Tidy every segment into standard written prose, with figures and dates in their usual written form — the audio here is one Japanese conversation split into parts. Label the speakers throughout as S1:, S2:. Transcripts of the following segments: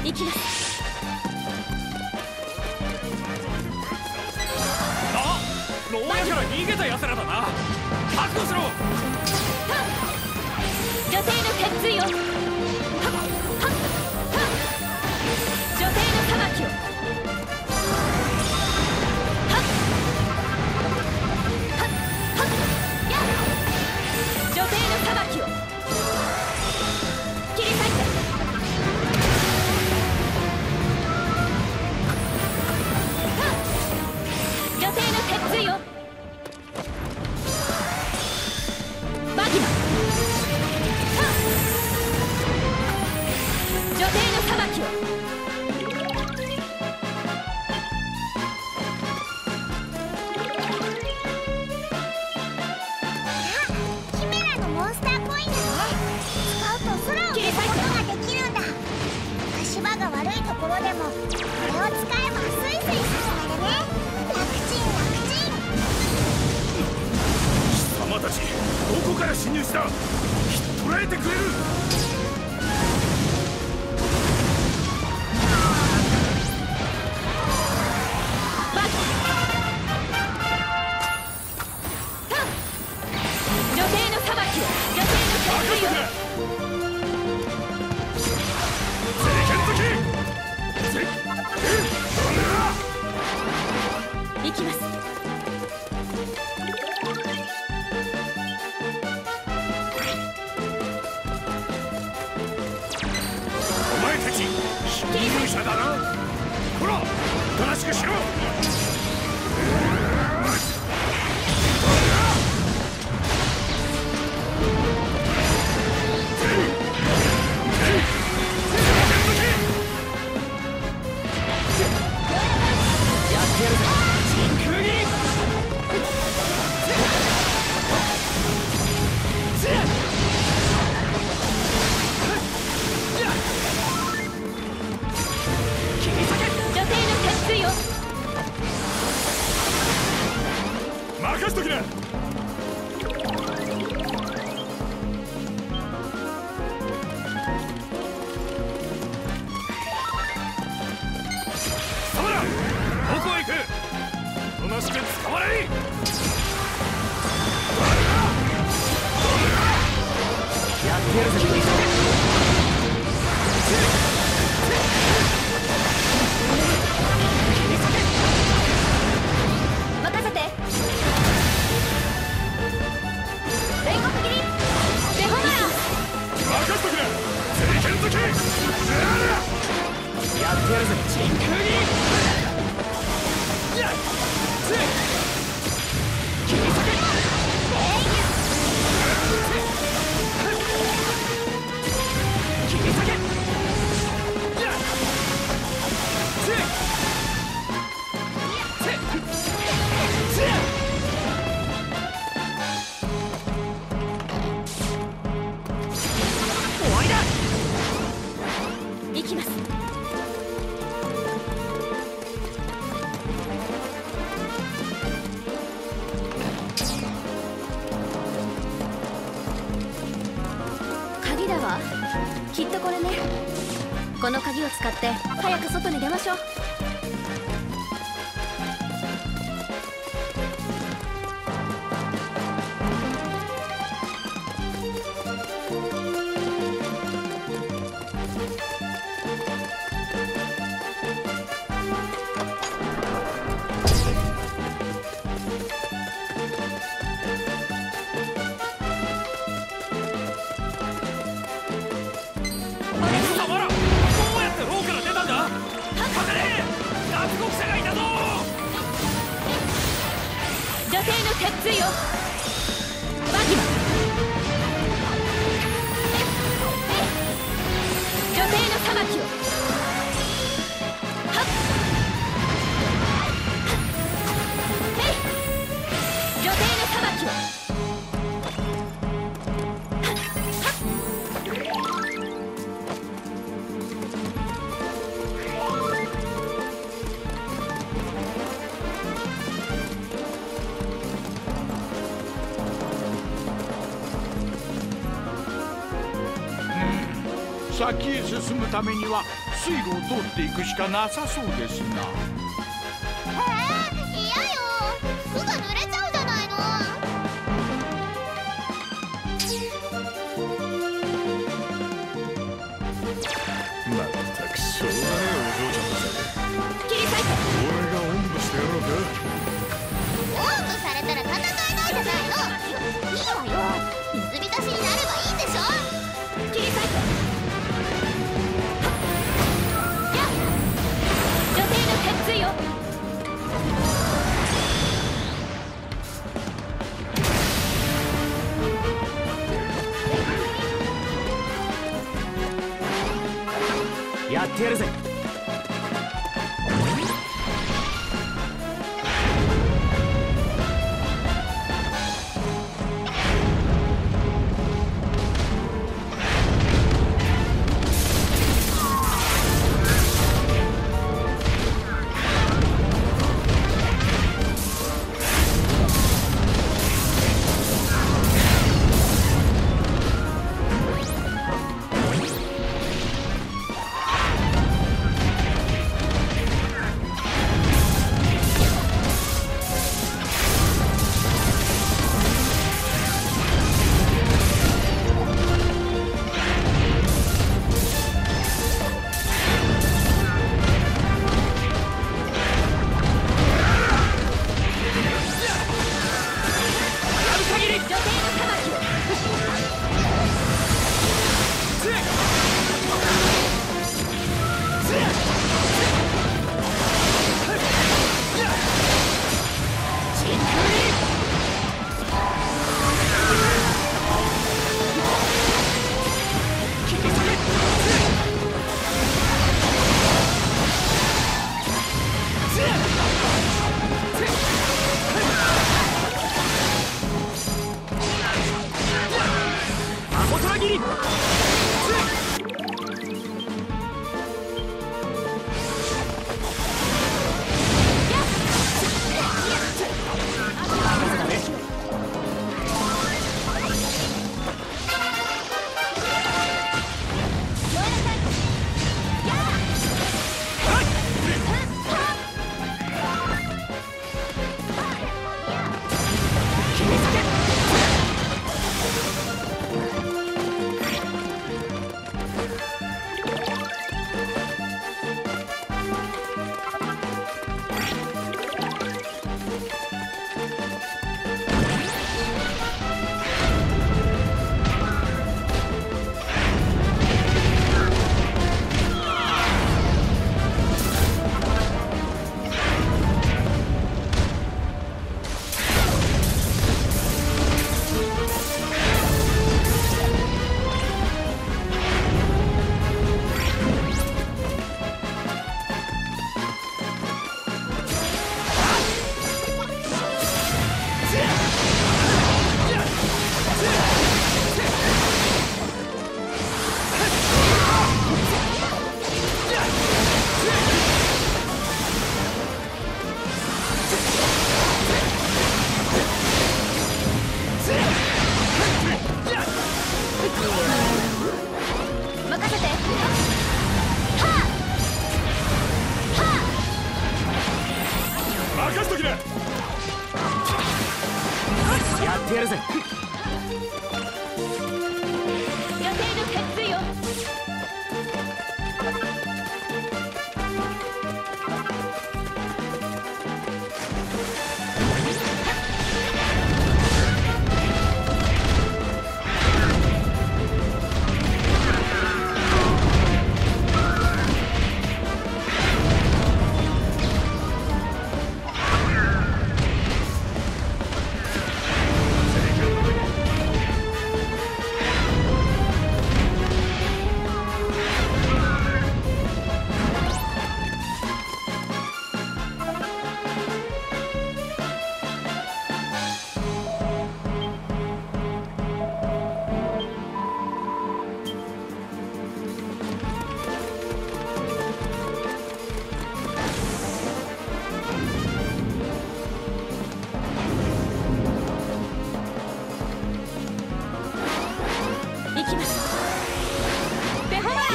S1: 行きます。
S2: 牢屋から逃げた奴らだな。覚悟しろ。
S1: 女帝の鉄槌を、女帝の裁きを、女帝の裁きを切り裂いて、女帝の鉄槌を、バギマ、女帝の裁きを、
S3: キメラのモンスターコインだね。使うと空を飛ぶことができるんだ。足場が悪いところでもこれを使えばスイスイ進めるね。楽ちん楽ちん。
S2: 貴様たちどこから侵入した。捕らえてくれる。
S1: 女帝の裁きを、女帝の鉄槌を、行きます。
S2: お前たち侵入者だな。ほらおとなしくしろ。
S1: 女帝の鉄槌を、
S2: 任しときな。貴様らどこへ行く。おとなしく捕まれ。やってやるぜ。
S1: 任せて。煉獄斬り、ゼホマラ。
S2: 任しとくな。聖剣好き。やってやるぜ。真空に。やっ。切り裂け。切り裂け。やっ。終わりだ。
S1: 行きます。鍵だわ。きっとこれね。この鍵を使って早く外に出ましょう。
S2: 貴様らどうやって牢から出たんだ。かかれ。脱獄者がいたぞ。
S1: 女帝の鉄槌を、バギマ、女帝の裁きを、はっ、えい、女帝の裁きを、はっはっ。
S4: 先へ進むためには水路を通っていくしかなさそうですな。
S3: 嫌よ、すぐ濡れちゃうじゃないの。
S2: まったくしょうがねえお嬢ちゃんだぜ。
S1: 切り裂いて。
S2: 俺がおんぶしてやろうか。
S3: おんぶされたら戦えないじゃないの。いいわよ、水浸しになればいいんでしょ。
S1: 切り裂いて。やっ女帝の鉄槌よ。
S2: やってやるぜ。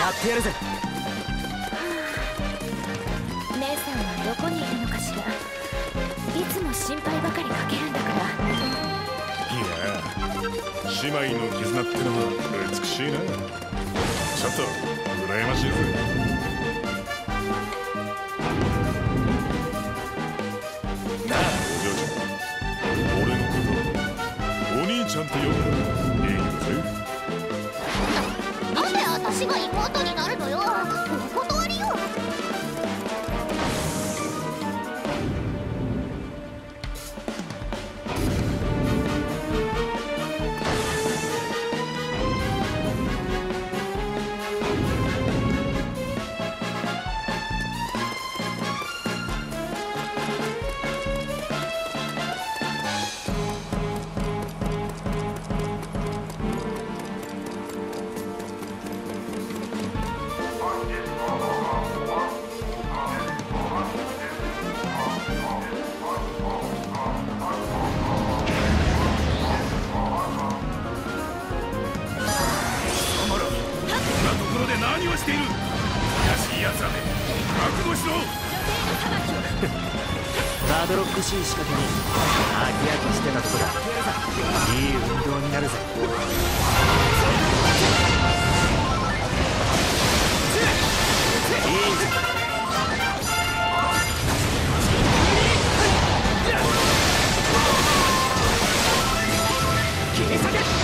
S2: やってやるぜ。
S1: 姉さんはどこにいるのかしら。いつも心配ばかりかけるんだから。
S5: いや姉妹の絆ってのは美しいな。ちょっと羨ましいぜ。なあお嬢ちゃん、俺のことお兄ちゃんって呼んだらいいよぜ。
S3: なんで私が妹になるのよ。お断りよ。
S2: 何をしている。怪しい奴らで覚悟しろ。バードロック C 仕掛けに飽き飽きしてたとこだ。いい運動になるぜ。いいぜ。切り裂け。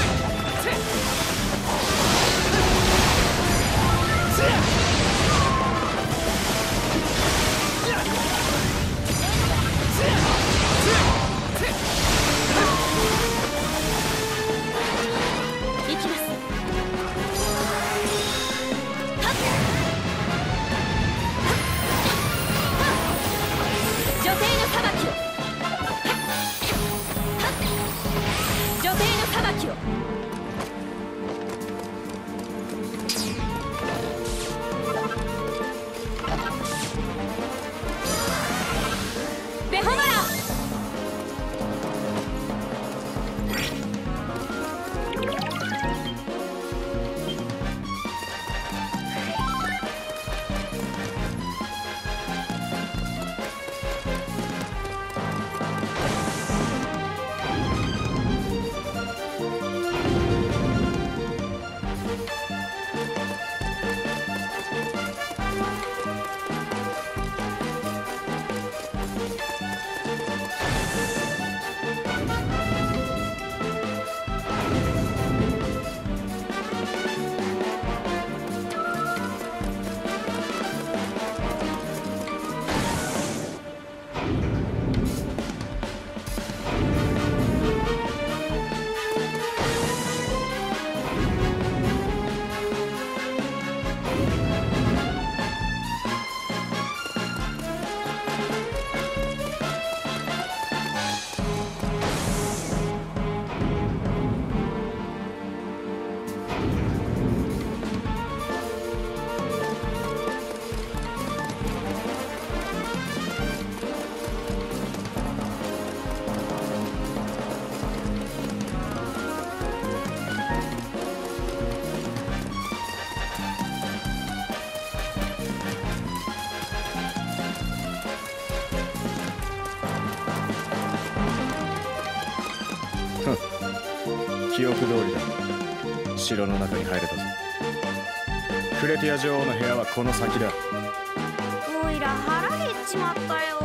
S6: 記憶通りだ。城の中に入れたぞ。クレティア女王の部屋はこの先だ。
S3: おいら腹減っちまったよ。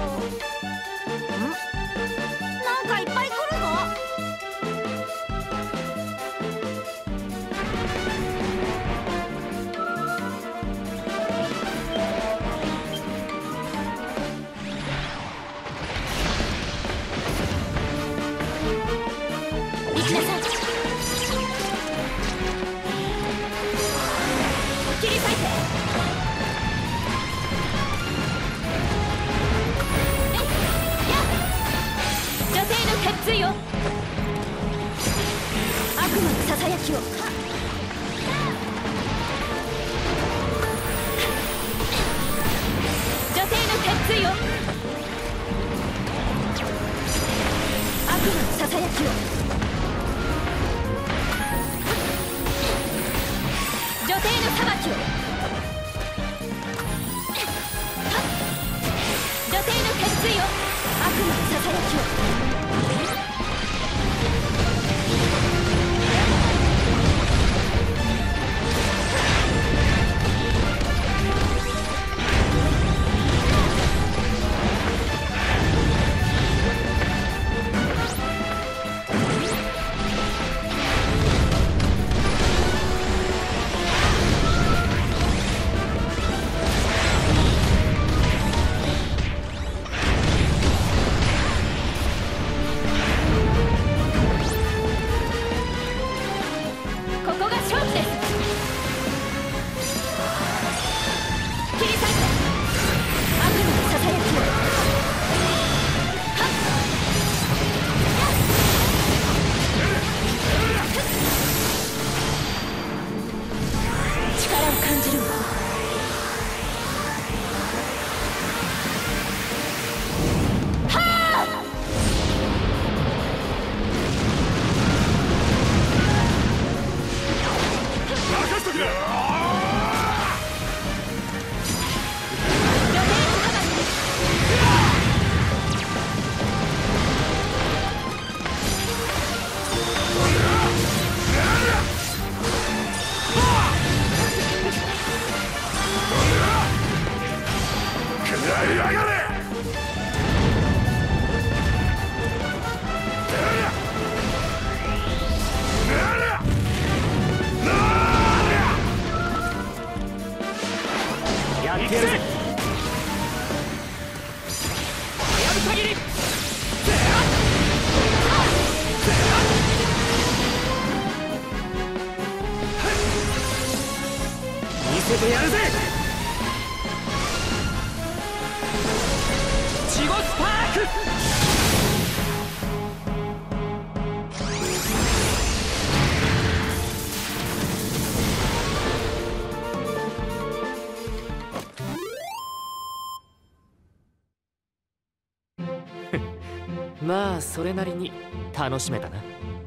S3: なんかいっぱい来るぞ。
S1: 行きなさい。切り裂いて。女帝の鉄槌を。悪魔のささやきを。女帝の鉄槌を。悪魔のささやきを。女帝の裁きを。 を土手の鉄槌を悪魔のささやきを
S2: 見せてやるぜ。ジゴスパーク。まあそれなりに楽しめたな。